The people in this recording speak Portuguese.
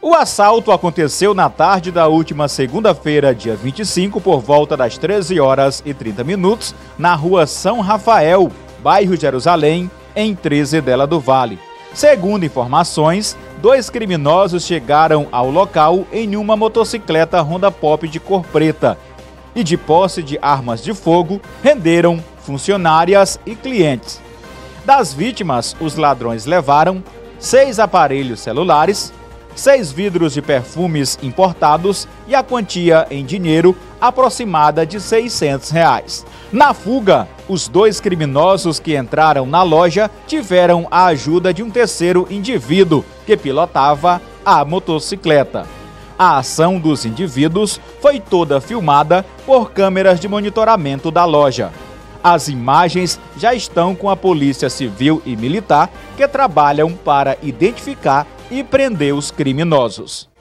O assalto aconteceu na tarde da última segunda-feira, dia 25, por volta das 13h30, na rua São Rafael, bairro Jerusalém, em Trezedela do Vale. Segundo informações, 2 criminosos chegaram ao local em uma motocicleta Honda Pop de cor preta e, de posse de armas de fogo, renderam funcionárias e clientes. Das vítimas, os ladrões levaram 6 aparelhos celulares, 6 vidros de perfumes importados e a quantia em dinheiro aproximada de R$600. Na fuga, os 2 criminosos que entraram na loja tiveram a ajuda de um terceiro indivíduo que pilotava a motocicleta. A ação dos indivíduos foi toda filmada por câmeras de monitoramento da loja. As imagens já estão com a Polícia Civil e Militar, que trabalham para identificar e prender os criminosos.